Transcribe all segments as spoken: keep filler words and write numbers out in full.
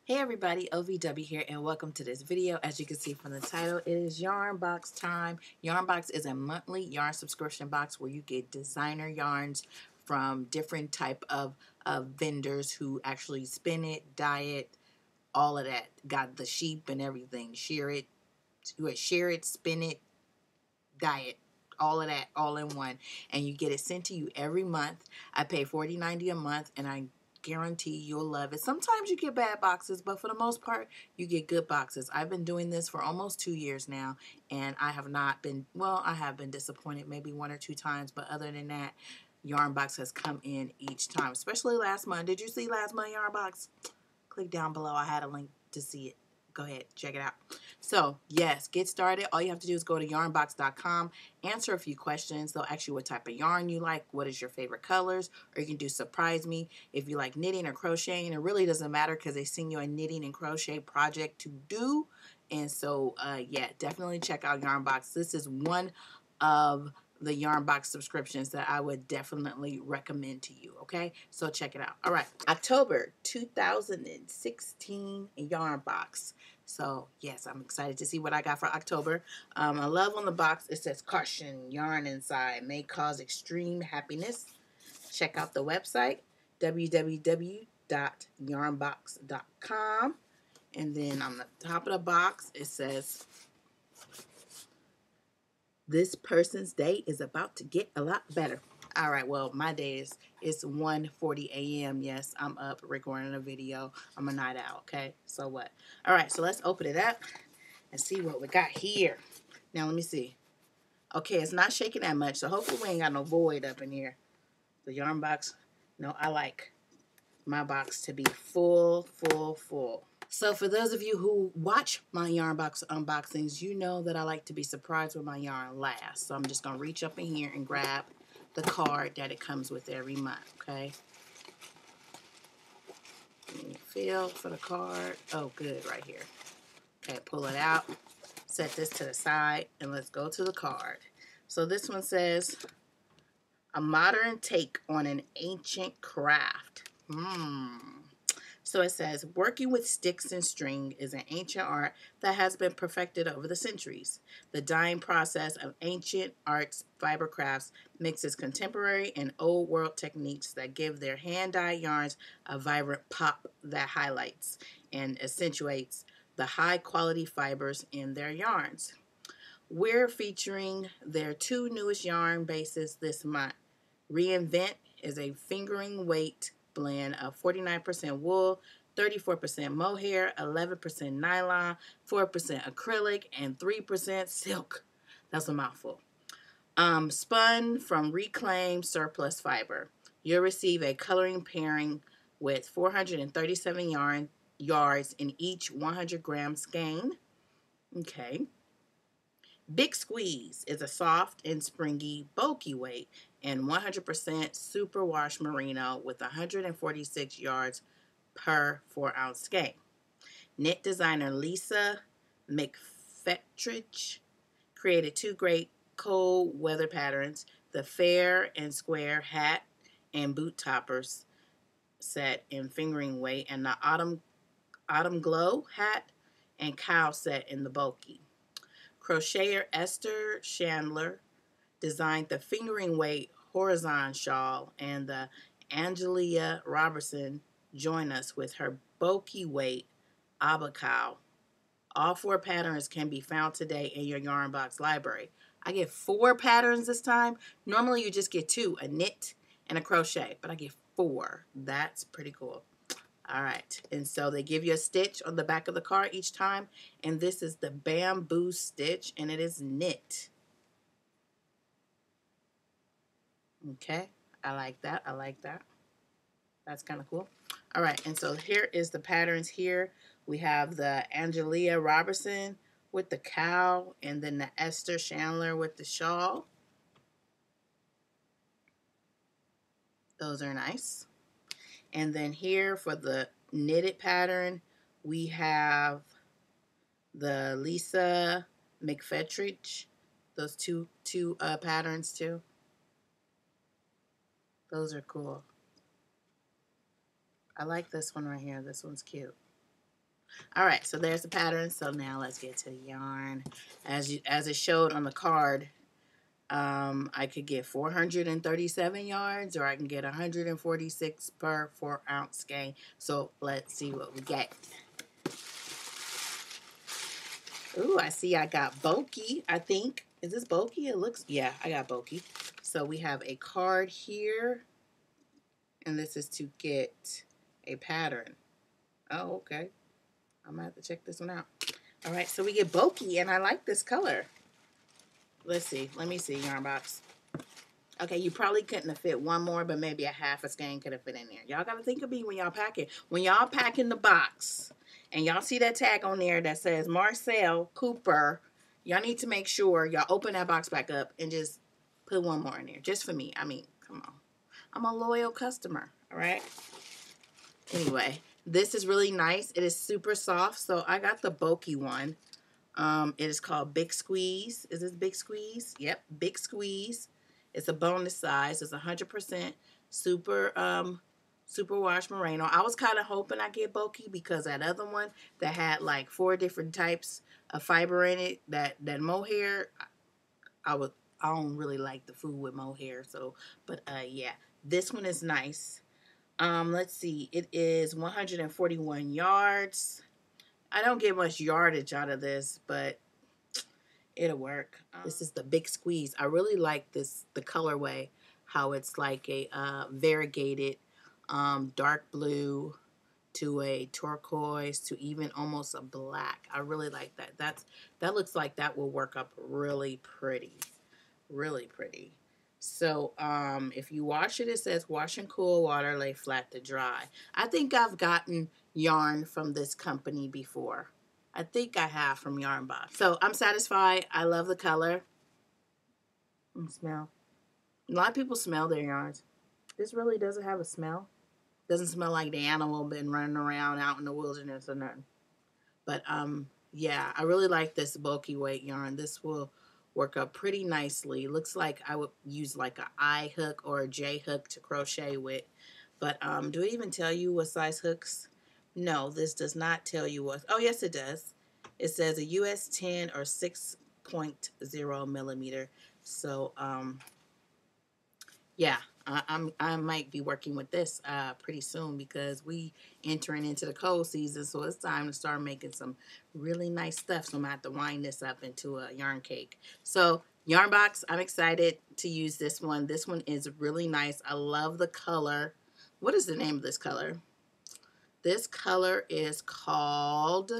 Hey everybody, O V W here and welcome to this video. As you can see from the title, it is Yarn Box time. Yarn Box is a monthly yarn subscription box where you get designer yarns from different type of, of vendors who actually spin it, dye it, all of that. Got the sheep and everything. Shear it, shear it, spin it, dye it. All of that, all in one. And you get it sent to you every month. I pay forty ninety a month and I guarantee you'll love it. Sometimes you get bad boxes, but for the most part, you get good boxes. I've been doing this for almost two years now, and I have not been, well, I have been disappointed maybe one or two times, but other than that, Yarn Box has come in each time, especially last month. Did you see last month Yarn Box? Click down below. I had a link to see it. Go ahead, check it out. So, yes, get started. All you have to do is go to yarn box dot com, answer a few questions. They'll ask you what type of yarn you like, what is your favorite colors, or you can do surprise me. If you like knitting or crocheting, it really doesn't matter because they send you a knitting and crochet project to do. And so, uh, yeah, definitely check out Yarn Box. This is one of the Yarn Box subscriptions that I would definitely recommend to you, okay? So check it out. All right, October two thousand sixteen Yarn Box. So, yes, I'm excited to see what I got for October. Um, I love on the box, it says caution, yarn inside may cause extreme happiness. Check out the website, w w w dot yarn box dot com. And then on the top of the box, it says, this person's day is about to get a lot better. All right, well, my day is it's one forty a m Yes, I'm up recording a video. I'm a night owl, okay? So what? All right, so let's open it up and see what we got here. Now, let me see. Okay, it's not shaking that much, so hopefully we ain't got no void up in here. The yarn box, no, I like my box to be full, full, full. So for those of you who watch my Yarn Box unboxings, you know that I like to be surprised with my yarn last. So I'm just going to reach up in here and grab the card that it comes with every month, okay? Feel for the card. Oh, good, right here. Okay, pull it out. Set this to the side, and let's go to the card. So this one says, a modern take on an ancient craft. Hmm. So it says, working with sticks and string is an ancient art that has been perfected over the centuries. The dyeing process of ancient arts fiber crafts mixes contemporary and old world techniques that give their hand-dyed yarns a vibrant pop that highlights and accentuates the high-quality fibers in their yarns. We're featuring their two newest yarn bases this month. Reinvent is a fingering weight blend of forty-nine percent wool, thirty-four percent mohair, eleven percent nylon, four percent acrylic, and three percent silk. That's a mouthful. Um, spun from reclaimed surplus fiber. You'll receive a coloring pairing with four hundred thirty-seven yarn yards in each one hundred gram skein. Okay. Big Squeeze is a soft and springy, bulky weight and one hundred percent superwash merino with one hundred forty-six yards per four ounce skein. Knit designer Lisa McFettridge created two great cold weather patterns, the fair and square hat and boot toppers set in fingering weight, and the autumn, autumn glow hat and cowl set in the bulky. Crocheter Esther Chandler designed the fingering weight horizon shawl, and the Angelia Robertson joined us with her bulky weight abacow. All four patterns can be found today in your Yarn Box library. I get four patterns this time. Normally you just get two, a knit and a crochet, but I get four. That's pretty cool. All right, and so they give you a stitch on the back of the card each time, and this is the bamboo stitch, and it is knit. Okay, I like that. I like that. That's kind of cool. All right, and so here is the patterns here. We have the Angelia Robertson with the cowl, and then the Esther Chandler with the shawl. Those are nice. And then here for the knitted pattern, we have the Lisa McFettridge, those two two uh, patterns too. Those are cool. I like this one right here. This one's cute. All right, so there's the pattern. So now let's get to the yarn. As you, as it showed on the card, um, I could get four hundred thirty-seven yards, or I can get one hundred forty-six per four ounce skein. So let's see what we get. Ooh, I see I got bulky, I think. Is this bulky? It looks, yeah, I got bulky. So we have a card here, and this is to get a pattern. Oh, okay. I'm gonna have to check this one out. All right, so we get bulky, and I like this color. Let's see. Let me see, yarn box. Okay, you probably couldn't have fit one more, but maybe a half a skein could have fit in there. Y'all got to think of me when y'all pack it. When y'all pack in the box, and y'all see that tag on there that says Marcel Cooper, y'all need to make sure y'all open that box back up and just put one more in there. Just for me. I mean, come on. I'm a loyal customer, all right? Anyway, this is really nice. It is super soft, so I got the bulky one. Um, it is called Big Squeeze. Is this Big Squeeze? Yep, Big Squeeze. It's a bonus size. It's one hundred percent super um, super wash merino. I was kind of hoping I get bulky because that other one that had like four different types of fiber in it, that that mohair, I would I don't really like the food with mohair. So, but uh, yeah, this one is nice. Um, let's see. It is one hundred forty-one yards. I don't get much yardage out of this, but it'll work. Um, this is the Big Squeeze. I really like this, the colorway, how it's like a uh, variegated um, dark blue to a turquoise to even almost a black. I really like that. That's that looks like that will work up really pretty, really pretty. So um, if you wash it, it says wash in cool water, lay flat to dry. I think I've gotten yarn from this company before. I think I have from Yarn Box. So I'm satisfied. I love the color. And smell. A lot of people smell their yarns. This really doesn't have a smell. Doesn't smell like the animal been running around out in the wilderness or nothing. But um, yeah, I really like this bulky weight yarn. This will work up pretty nicely. Looks like I would use like a I hook or a J hook to crochet with. But um, do it even tell you what size hooks? No, this does not tell you what. Oh, yes, it does. It says a U S ten or six point zero millimeter. So, um, yeah, I, I'm I might be working with this uh, pretty soon because we entering into the cold season. So it's time to start making some really nice stuff. So I'm gonna have to wind this up into a yarn cake. So Yarn Box, I'm excited to use this one. This one is really nice. I love the color. What is the name of this color? This color is called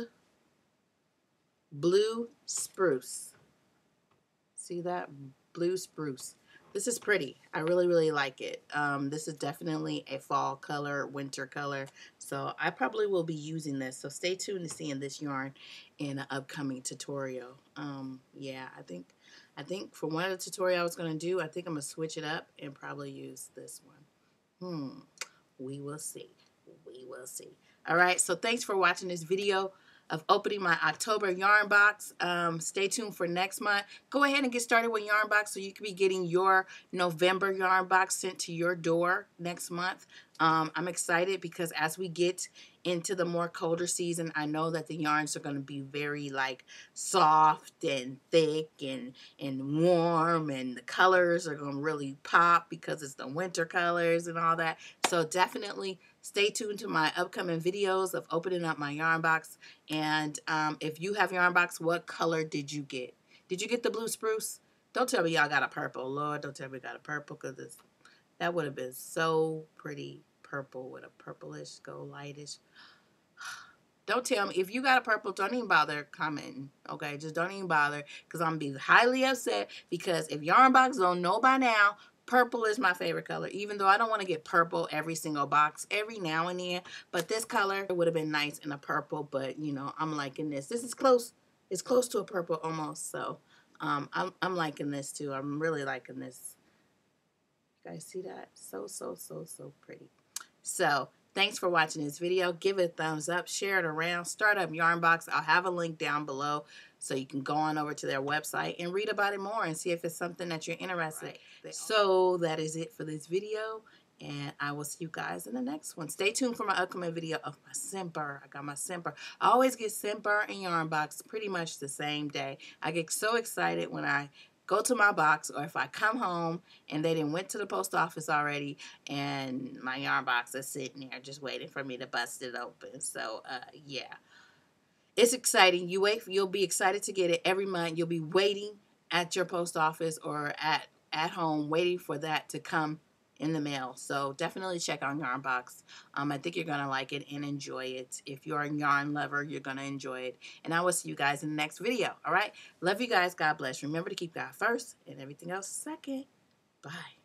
Blue Spruce. See that? Blue Spruce. This is pretty. I really, really like it. Um, this is definitely a fall color, winter color. So I probably will be using this. So stay tuned to seeing this yarn in an upcoming tutorial. Um, yeah, I think I think for one of the tutorials I was going to do, I think I'm going to switch it up and probably use this one. Hmm. We will see. We will see. All right, so thanks for watching this video of opening my October yarn box. Um, stay tuned for next month. Go ahead and get started with yarn box so you can be getting your November yarn box sent to your door next month. Um, I'm excited because as we get into the more colder season, I know that the yarns are going to be very like soft and thick and, and warm, and the colors are going to really pop because it's the winter colors and all that. So definitely stay tuned to my upcoming videos of opening up my yarn box. And um, if you have yarn box, what color did you get? Did you get the Blue Spruce? Don't tell me y'all got a purple. Lord, don't tell me you got a purple, because that would have been so pretty purple with a purplish, go lightish. Don't tell me. If you got a purple, don't even bother commenting. Okay, just don't even bother, because I'm going to be highly upset, because if Yarn Box don't know by now, purple is my favorite color, even though I don't want to get purple every single box, every now and then. But this color would have been nice in a purple, but, you know, I'm liking this. This is close. It's close to a purple almost, so um, I'm, I'm liking this too. I'm really liking this. You guys see that? So, so, so, so pretty. So, thanks for watching this video. Give it a thumbs up. Share it around. Start up Yarn Box. I'll have a link down below so you can go on over to their website and read about it more and see if it's something that you're interested in. So, that is it for this video. And I will see you guys in the next one. Stay tuned for my upcoming video of my Scentbird. I got my Scentbird. I always get Scentbird and Yarn Box pretty much the same day. I get so excited when I go to my box, or if I come home and they didn't went to the post office already and my yarn box is sitting there just waiting for me to bust it open. So uh, yeah, it's exciting. You wait, you'll be excited to get it every month. You'll be waiting at your post office or at at home waiting for that to come in the mail. So definitely check out Yarn Box. Um, I think you're going to like it and enjoy it. If you're a yarn lover, you're going to enjoy it. And I will see you guys in the next video. All right? Love you guys. God bless. Remember to keep God first and everything else second. Bye.